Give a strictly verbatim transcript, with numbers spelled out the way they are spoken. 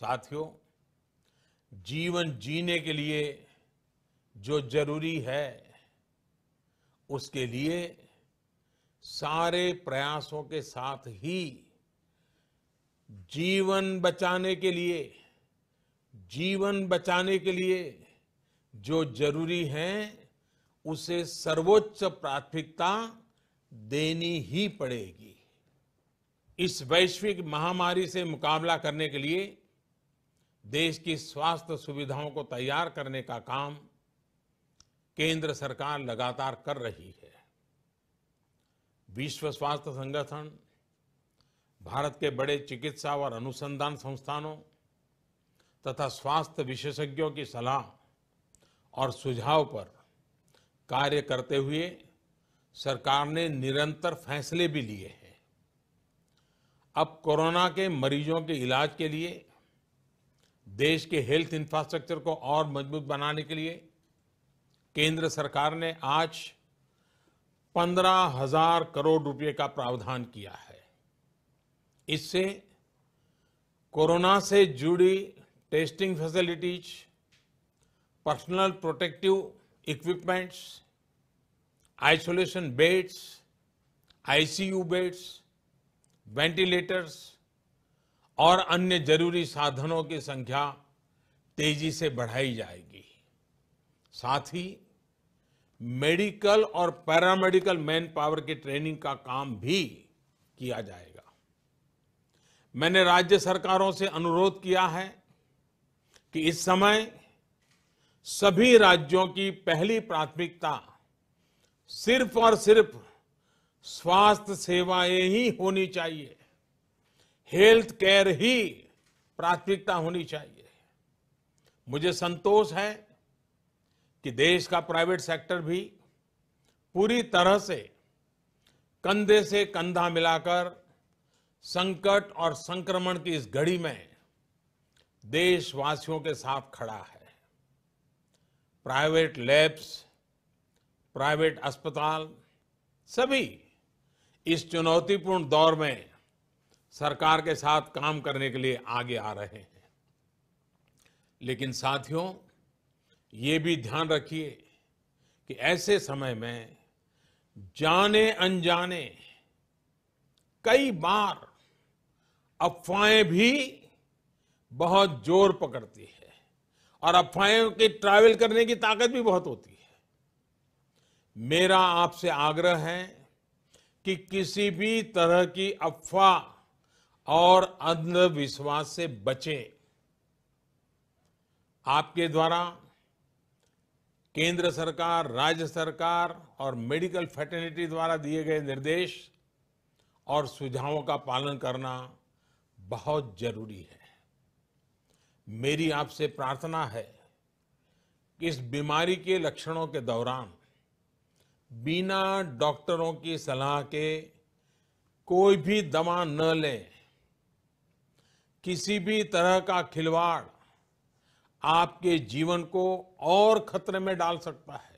साथियों, जीवन जीने के लिए जो जरूरी है, उसके लिए सारे प्रयासों के साथ ही जीवन बचाने के लिए जीवन बचाने के लिए जो जरूरी है, उसे सर्वोच्च प्राथमिकता देनी ही पड़ेगी। इस वैश्विक महामारी से मुकाबला करने के लिए देश की स्वास्थ्य सुविधाओं को तैयार करने का काम केंद्र सरकार लगातार कर रही है। विश्व स्वास्थ्य संगठन, भारत के बड़े चिकित्सा और अनुसंधान संस्थानों तथा स्वास्थ्य विशेषज्ञों की सलाह और सुझाव पर कार्य करते हुए सरकार ने निरंतर फैसले भी लिए हैं। अब कोरोना के मरीजों के इलाज के लिए देश के हेल्थ इंफ्रास्ट्रक्चर को और मजबूत बनाने के लिए केंद्र सरकार ने आज पंद्रह हजार करोड़ रुपए का प्रावधान किया है। इससे कोरोना से जुड़ी testing facilities, personal protective equipments, isolation beds, ICU beds, ventilators और अन्य जरूरी साधनों की संख्या तेजी से बढ़ाई जाएगी। साथ ही मेडिकल और पैरामेडिकल मैन पावर की ट्रेनिंग का काम भी किया जाएगा। मैंने राज्य सरकारों से अनुरोध किया है कि इस समय सभी राज्यों की पहली प्राथमिकता सिर्फ और सिर्फ स्वास्थ्य सेवाएं ही होनी चाहिए, हेल्थ केयर ही प्राथमिकता होनी चाहिए। मुझे संतोष है कि देश का प्राइवेट सेक्टर भी पूरी तरह से कंधे से कंधा मिलाकर संकट और संक्रमण की इस घड़ी में देशवासियों के साथ खड़ा है। प्राइवेट लैब्स, प्राइवेट अस्पताल सभी इस चुनौतीपूर्ण दौर में सरकार के साथ काम करने के लिए आगे आ रहे हैं। लेकिन साथियों, ये भी ध्यान रखिए कि ऐसे समय में जाने अनजाने कई बार अफवाहें भी बहुत जोर पकड़ती है और अफवाहों की ट्रैवल करने की ताकत भी बहुत होती है। मेरा आपसे आग्रह है कि किसी भी तरह की अफवाह और अंधविश्वास से बचें। आपके द्वारा केंद्र सरकार, राज्य सरकार और मेडिकल फ्रेटर्निटी द्वारा दिए गए निर्देश और सुझावों का पालन करना बहुत जरूरी है। मेरी आपसे प्रार्थना है कि इस बीमारी के लक्षणों के दौरान बिना डॉक्टरों की सलाह के कोई भी दवा न लें। किसी भी तरह का खिलवाड़ आपके जीवन को और खतरे में डाल सकता है।